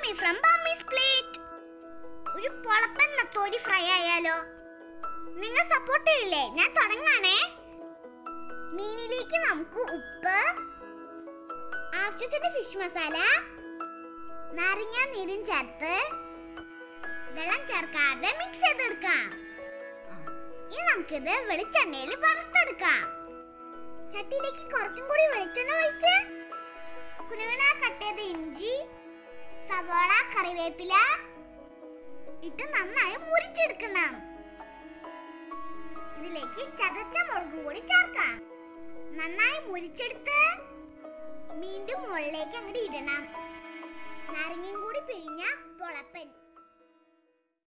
Bami from Bami's Plate. ഒരു പൊളപ്പൻ നത്തോലി fry ആയാലോ? നിങ്ങൾ സപ്പോർട്ട് ചെയ്യില്ലേ? ഞാൻ തുടങ്ങാണേ. മീനിലേക്ക് നമുക്ക് ഉപ്പ്, ആവശ്യത്തിന് ഫിഷ് മസാല, നാരങ്ങ നീരും ചേർത്ത് വെള്ളം ചേർക്കാതെ മിക്സ് ചെയ്തെടുക്കാം. ഇനി നമുക്കിത് വെളിച്ചെണ്ണയിൽ വറുത്തെടുക്കാം. ചട്ടിയിലേക്ക് കുറച്ചും കൂടി വെളിച്ചെണ്ണ ഒഴിച്ച് കുനുകുന കട്ട് ചെയ്ത ഇഞ്ചി, സവാള, കറിവേപ്പില ഇട്ട് നന്നായി മുരിച്ചെടുക്കണം. ഇതിലേക്ക് ചതച്ച മുളകും കൂടി ചേർക്കാം. നന്നായി മുരിച്ചെടുത്ത് മീൻ്റെ മുകളിലേക്ക് അങ്ങോട്ട് ഇടണം. നാരങ്ങയും കൂടി പിഴിഞ്ഞ പൊളപ്പൻ.